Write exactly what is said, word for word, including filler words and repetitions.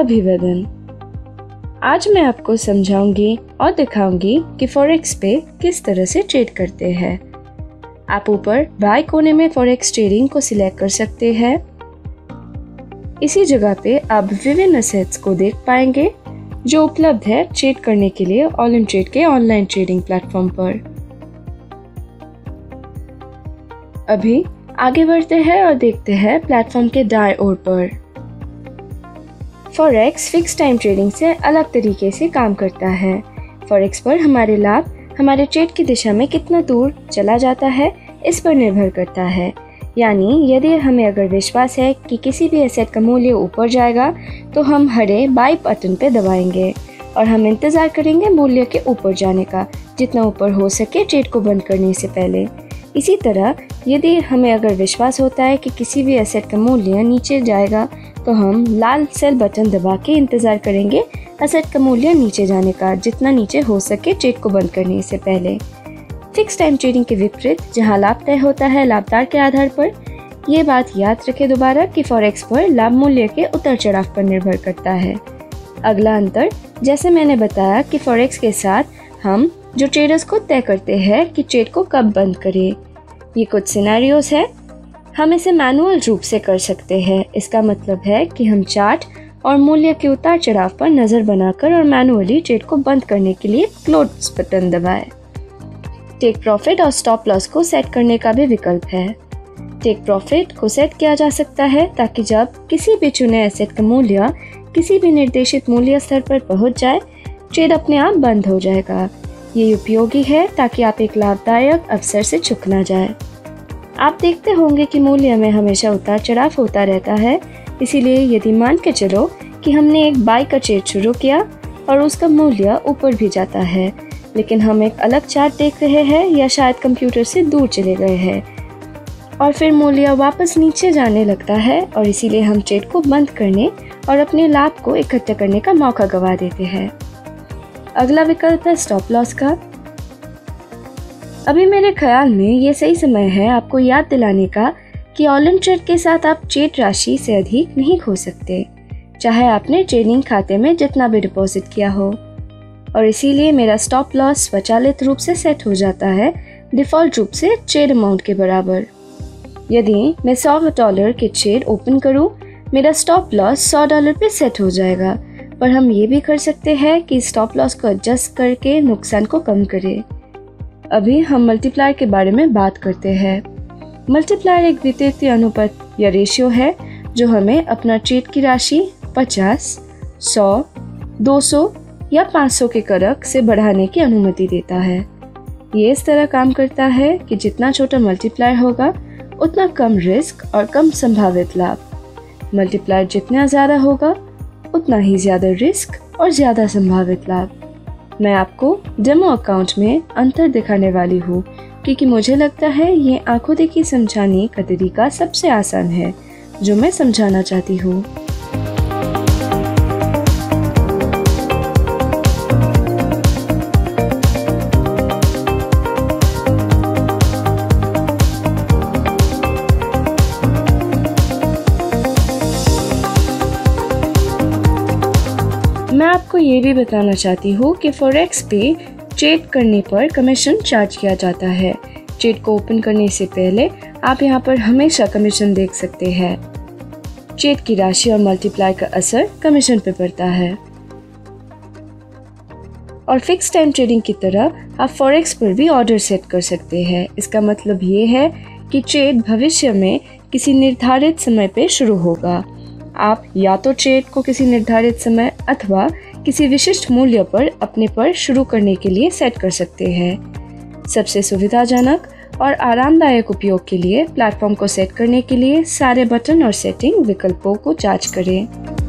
अभिवादन। आज मैं आपको समझाऊंगी और दिखाऊंगी कि फॉरेक्स पे किस तरह से ट्रेड करते हैं। आप ऊपर बाएं कोने में फॉरेक्स ट्रेडिंग को सिलेक्ट कर सकते हैं। इसी जगह पे आप विभिन्न एसेट्स को देख पाएंगे जो उपलब्ध है ट्रेड करने के लिए ऑल ट्रेड के ऑनलाइन ट्रेडिंग प्लेटफॉर्म पर। अभी आगे बढ़ते हैं और देखते हैं प्लेटफॉर्म के दाएं ओर पर। फॉरेक्स फिक्स टाइम ट्रेडिंग से अलग तरीके से काम करता है। फॉरेक्स पर हमारे लाभ हमारे ट्रेड की दिशा में कितना दूर चला जाता है इस पर निर्भर करता है। यानी यदि हमें अगर विश्वास है कि किसी भी एसेट का मूल्य ऊपर जाएगा तो हम हरे बाई बटन पे दबाएंगे और हम इंतज़ार करेंगे मूल्य के ऊपर जाने का, जितना ऊपर हो सके ट्रेड को बंद करने से पहले। इसी तरह यदि हमें अगर विश्वास होता है कि किसी भी एसेट का मूल्य नीचे जाएगा तो हम लाल सेल बटन दबा के इंतज़ार करेंगे एसेट का मूल्य नीचे जाने का, जितना नीचे हो सके ट्रेड को बंद करने से पहले। फिक्स टाइम ट्रेडिंग के विपरीत जहां लाभ तय होता है लाभदार के आधार पर, ये बात याद रखें दोबारा कि फॉरेक्स पर लाभ मूल्य के उतार चढ़ाव पर निर्भर करता है। अगला अंतर, जैसे मैंने बताया कि फॉरेक्स के साथ हम जो ट्रेडर्स को तय करते हैं कि ट्रेड को कब बंद करें। ये कुछ सिनेरियोज है। हम इसे मैनुअल रूप से कर सकते हैं। इसका मतलब है कि हम चार्ट और मूल्य के उतार चढ़ाव पर नज़र बनाकर और मैनुअली ट्रेड को बंद करने के लिए क्लोज बटन दबाएं। टेक प्रॉफिट और स्टॉप लॉस को सेट करने का भी विकल्प है। टेक प्रॉफिट को सेट किया जा सकता है ताकि जब किसी भी चुने एसेट का मूल्य किसी भी निर्देशित मूल्य स्तर पर पहुंच जाए, ट्रेड अपने आप बंद हो जाएगा। ये उपयोगी है ताकि आप एक लाभदायक अवसर से चूक ना जाए। आप देखते होंगे कि मूल्य में हमेशा उतार चढ़ाव होता रहता है। इसीलिए यदि मान के चलो कि हमने एक बाई का ट्रेड शुरू किया और उसका मूल्य ऊपर भी जाता है, लेकिन हम एक अलग चार्ट देख रहे हैं या शायद कंप्यूटर से दूर चले गए हैं और फिर मूल्य वापस नीचे जाने लगता है और इसीलिए हम ट्रेड को बंद करने और अपने लाभ को इकट्ठा करने का मौका गंवा देते हैं। अगला विकल्प है स्टॉप लॉस का। अभी मेरे ख्याल में ये सही समय है आपको याद दिलाने का कि ऑल ट्रेड के साथ आप ट्रेड राशि से अधिक नहीं खो सकते, चाहे आपने ट्रेडिंग खाते में जितना भी डिपॉजिट किया हो। और इसीलिए मेरा स्टॉप लॉस स्वचालित रूप से सेट हो जाता है डिफ़ॉल्ट रूप से ट्रेड अमाउंट के बराबर। यदि मैं सौ डॉलर के ट्रेड ओपन करूं, मेरा स्टॉप लॉस सौ डॉलर पे सेट हो जाएगा। पर हम ये भी कर सकते हैं कि स्टॉप लॉस को एडजस्ट करके नुकसान को कम करें। अभी हम मल्टीप्लायर के बारे में बात करते हैं। मल्टीप्लायर एक वित्तीय अनुपात या रेशियो है जो हमें अपना ट्रेड की राशि पचास, सौ, दो सौ या पाँच सौ के कारक से बढ़ाने की अनुमति देता है। ये इस तरह काम करता है कि जितना छोटा मल्टीप्लायर होगा उतना कम रिस्क और कम संभावित लाभ। मल्टीप्लायर जितना ज़्यादा होगा उतना ही ज़्यादा रिस्क और ज़्यादा संभावित लाभ। मैं आपको डेमो अकाउंट में अंतर दिखाने वाली हूँ क्योंकि मुझे लगता है ये आंखों देखी समझाने का तरीका सबसे आसान है जो मैं समझाना चाहती हूँ। मैं आपको ये भी बताना चाहती हूँ कि फॉरेक्स पे ट्रेड करने पर कमीशन चार्ज किया जाता है। ट्रेड को ओपन करने से पहले आप यहाँ पर हमेशा कमीशन देख सकते हैं। ट्रेड की राशि और मल्टीप्लाई का असर कमीशन पे पड़ता है। और फिक्स टाइम ट्रेडिंग की तरह आप फॉरेक्स पर भी ऑर्डर सेट कर सकते हैं। इसका मतलब ये है कि ट्रेड भविष्य में किसी निर्धारित समय पे शुरू होगा। आप या तो ट्रेड को किसी निर्धारित समय अथवा किसी विशिष्ट मूल्य पर अपने पर शुरू करने के लिए सेट कर सकते हैं। सबसे सुविधाजनक और आरामदायक उपयोग के लिए प्लेटफॉर्म को सेट करने के लिए सारे बटन और सेटिंग विकल्पों को जांच करें।